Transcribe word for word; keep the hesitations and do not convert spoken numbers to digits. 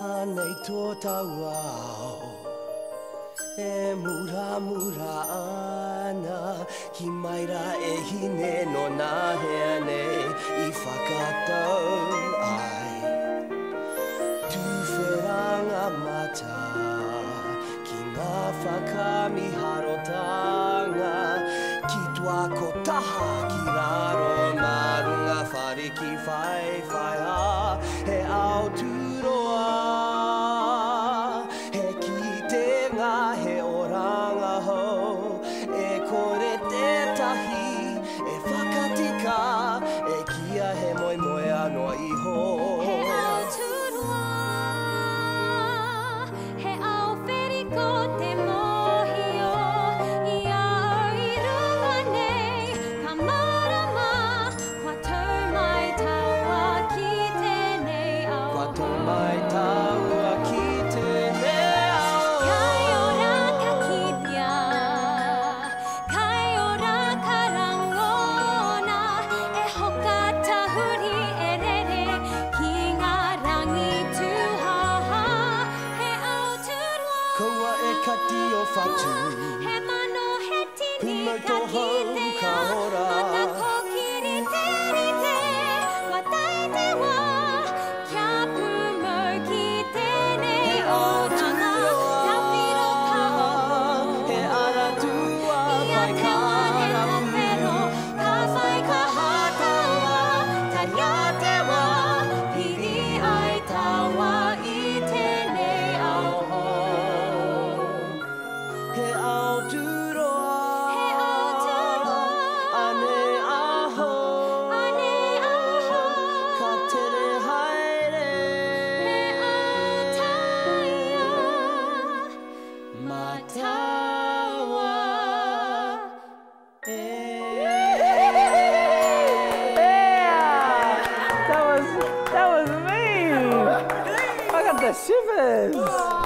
Anei tō tau au E mura mura ana Ki maira e hine no nā hea nei I whakatau ai Tūwheranga mata Ki ngā whakamiharotanga Ki tua ko taha ki raro Marunga whariki whai whai a He au tūroa He kite ngā he oranga hou E kore te tahi E whakatika E kia he moe moe anoa iho He au tūroa He au wheriko te mohio I au i runga nei Ka marama Kua tau mai taua ki tēnei au Kua tau mai taua ki tēnei au Kai ora ka kipia Kai ora ka rangona E hoka tahuri e rere Ki ngā rangi tūhaha He au tūroa Kaua e kati o whatu He mano he tini Kumau ka tō hau kitea ka ora. Mana kokiri te rite Wa tai te wā Kia pumau ki tēnei oranga Ka whiro ka oho He ara tua Ia pai te wane ka karapu whero Ka whai ka hātaua Taria te wā Piri ai taua I tēnei aho He au tūroa He au tūroa Ane aho Ane aho Ka tere haere He au taia Matawa e Yeah! That was, that was me! I got the shivers!